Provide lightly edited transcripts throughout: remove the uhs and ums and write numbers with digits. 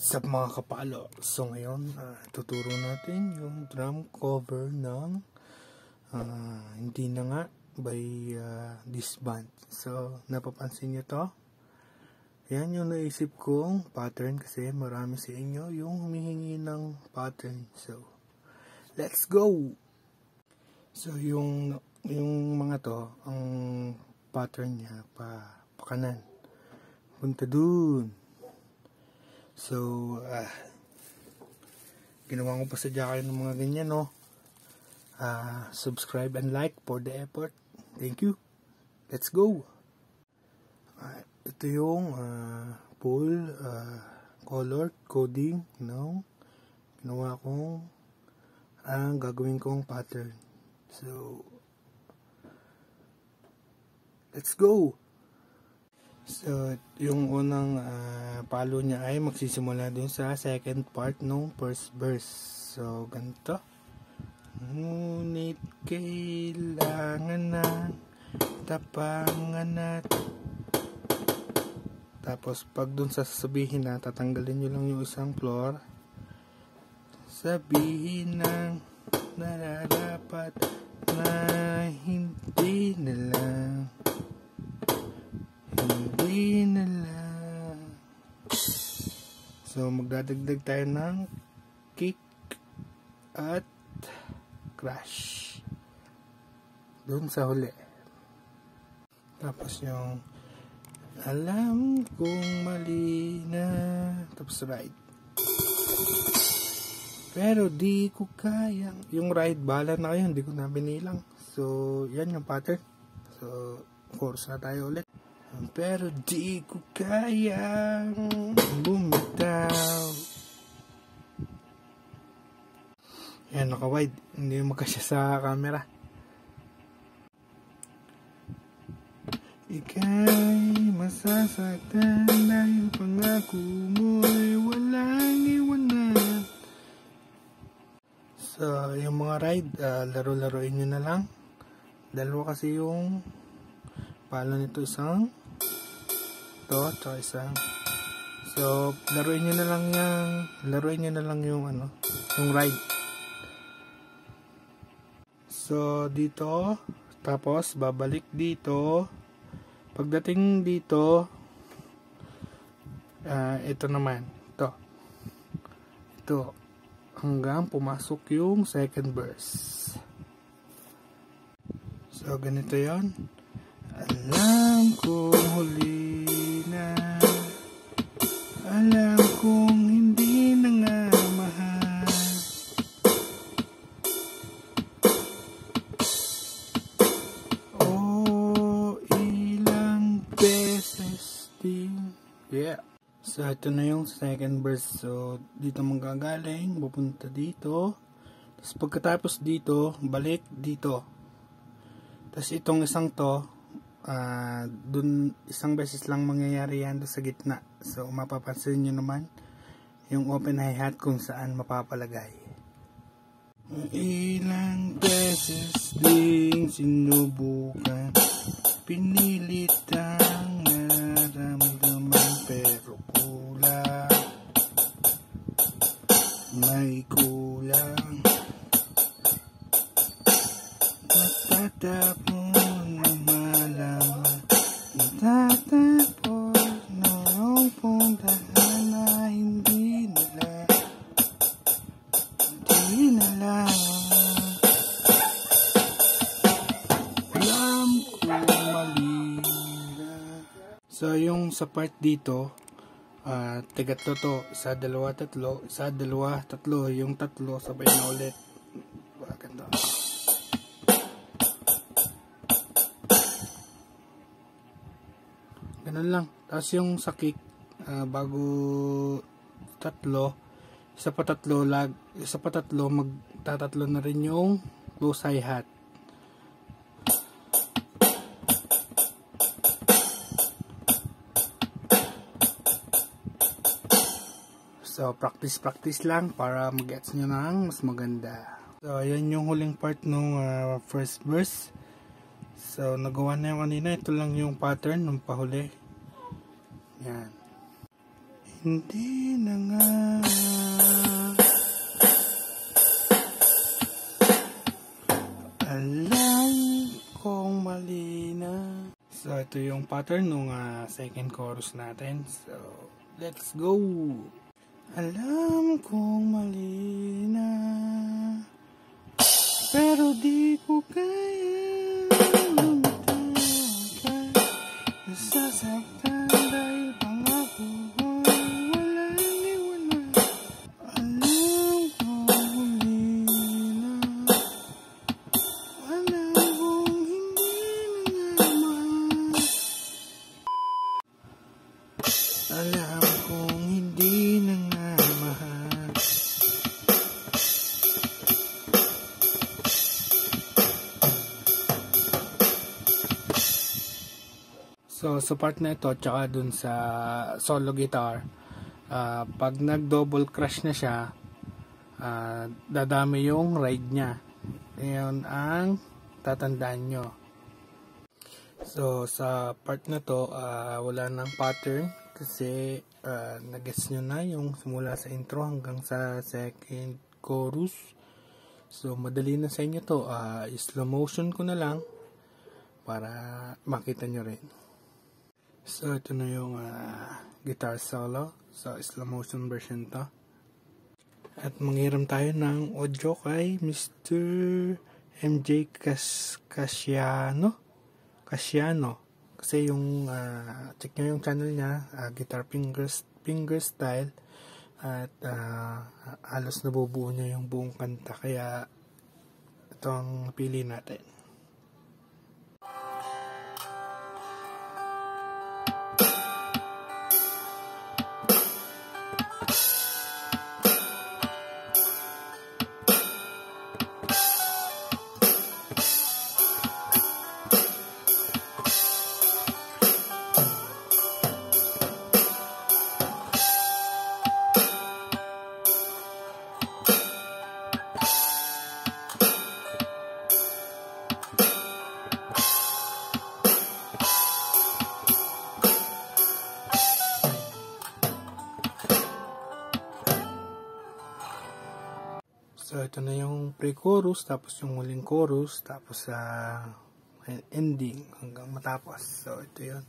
What's up mga kapalo? So ngayon, tuturo natin yung drum cover ng Hindi Na Nga by this band. So, napapansin nyo to? Yan yung naisip kong pattern kasi marami sa inyo yung humihingi ng pattern. So, let's go! So, yung mga to, ang pattern niya pakanan. Punta dun. So, ginawa ko pa sa kayo ng mga ganyan, no? Subscribe and like for the effort. Thank you. Let's go. Ito yung full color coding ng ginawa kong ang gagawin kong pattern. So, let's go. So, yung unang palo niya ay magsisimula dun sa second part ng first verse. So, ganito. Ngunit kailangan na tapangan at tapos pag dun sasabihin na tatanggalin nyo lang yung isang floor, sabihin ng nararapat na hindi na lang. So magdadagdag tayo ng kick at crash doon sa huli. Tapos yung alam kong mali na, tapos ride. Pero di ko kaya yung ride, bala na kayo, hindi ko na binilang. So yan yung pattern. So chorus na tayo ulit. Pero di ko kayang bumitaw. Yan, naka-wide. Hindi magkasya sa camera. Ika'y masasaktan dahil pangako mo'y walang iwanan. So, yung mga ride, laro-laroin nyo na lang. Dalawa kasi yung pala nito, isang to, tsaka isang. So, laruin nyo na lang yung yung ride. So, dito, tapos babalik dito. Pagdating dito, ito naman, ito, hanggang pumasok yung second verse. So, ganito yon. Alam kong huli na, alam kong hindi na nga mahal. Oh, ilang beses din. Yeah. So, ito na yung second verse. So, dito manggagaling, pupunta dito. Tapos pagkatapos dito, balik dito. Tapos itong isang to, dun isang beses lang mangyayari yan sa gitna. So mapapansin nyo naman yung open hi-hat kung saan mapapalagay. Ilang beses ding sinubukan, pinilit ang naramdaman, pero kulang, may kulang. Matatapon tatapos noong puntahan na hindi nila alam kung mali. So yung sa part dito, tigatlo to, isa, dalawa, tatlo, isa, dalawa, tatlo, yung tatlo sabay na ulit. Ganda. Ganun lang. Tapos yung sa kick, bago tatlo, isa pa tatlo, magtatatlo na rin yung close hi-hat. So, practice lang para mag-gets nyo ng mas maganda. So, ayan yung huling part ng first verse. So, nagawa na yung kanina. Ito lang yung pattern ng pahuli. Yan. hindi na nga. Alam kong mali na. So, ito yung pattern ng second chorus natin. So, let's go! Alam kong mali na, pero di ko kaya lumitaw ka. Nasasaktan dahil pangako ko'y walang iwanan. Alam kong mali na, alam kong hindi na nga mahal. Alam kong hindi na nga mahal. So, sa part na ito, tsaka dun sa solo guitar, pag nag-double crush na siya, dadami yung ride niya. Ngayon ang tatandaan nyo. So, sa part na to, wala nang pattern kasi nag-gets nyo na yung simula sa intro hanggang sa second chorus. So, madali na sa inyo to. Slow motion ko na lang para makita nyo rin. So, ito na yung guitar solo. So, slow motion version to. At manghiram tayo ng audio kay Mr. MJ Casiano. Kasi yung check nyo yung channel niya, Guitar Fingerstyle. At halos nabubuo niya yung buong kanta. Kaya ito ang pili natin. So, ito na yung pre-chorus, tapos yung muling chorus, tapos ending hanggang matapos. So, ito yun.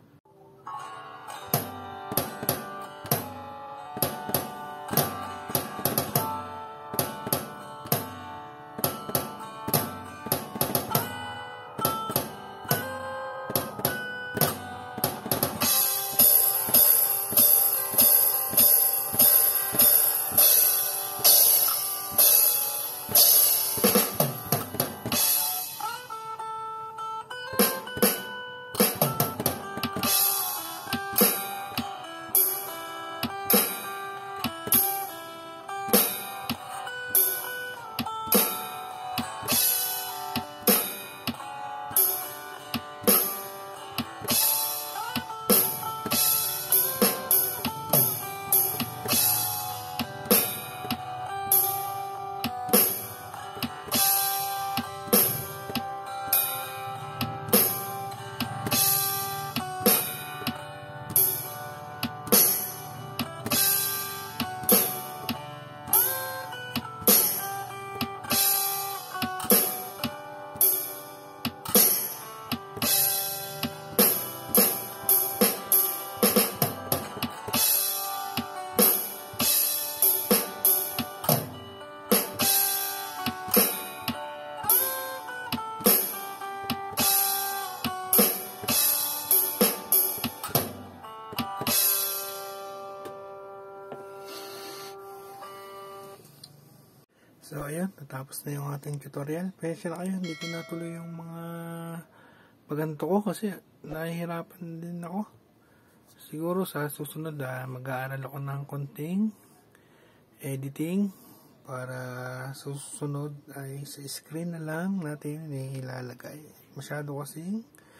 So, ayan, natapos na yung ating tutorial. Pasensya na kayo, hindi ko natuloy yung mga paganto ko kasi nahihirapan din ako. Siguro sa susunod, mag-aaral ako ng konting editing para susunod ay sa screen na lang natin ilalagay. Masyado kasing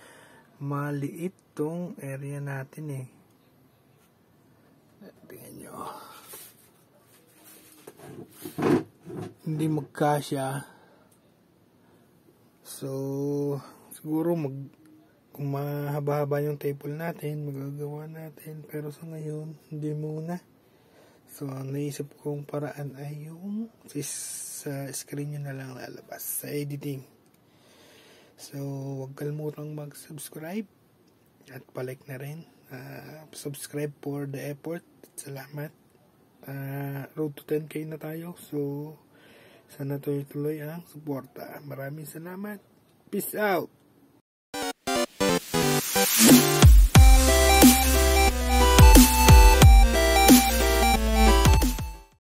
maliit tong area natin eh. Tingnan nyo. Hindi magkasya. So, siguro kung mahaba-haba yung table natin, magagawa natin. Pero sa ngayon, hindi muna. So, naisip kong paraan ay yung sa screen nyo na lang lalabas sa editing. So, huwag kalimutang mag-subscribe at palike na rin. Subscribe for the effort. Salamat. Road to 10K na tayo. So, sana tuloy-tuloy ang suporta. Maraming salamat. Peace out!